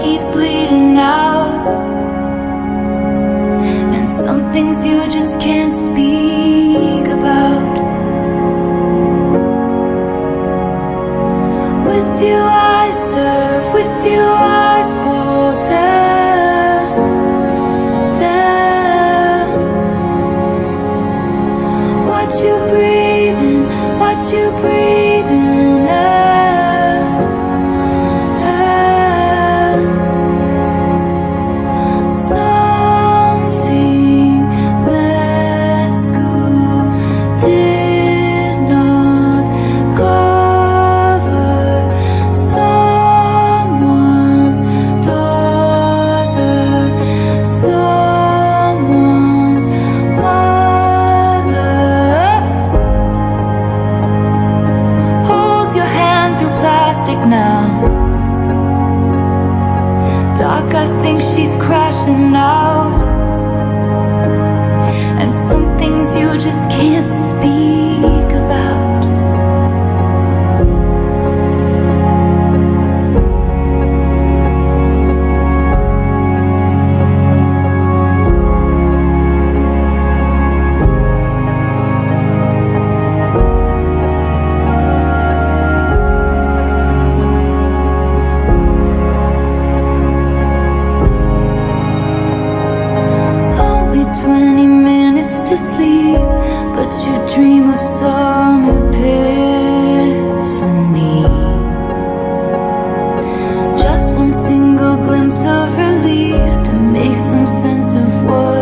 he's bleeding out, and some things you just can't speak about. With you I serve, with you I fall down, down. Watch you breathing, watch you breathing out, out. Something med school did not cover. Someone's daughter, someone's mother. Hold your hand through plastic now. Doc, I think she's crashing out, and some things you just can't speak about. Only 20 minutes to sleep, but you dream of some epiphany. Just one single glimpse of relief to make some sense of what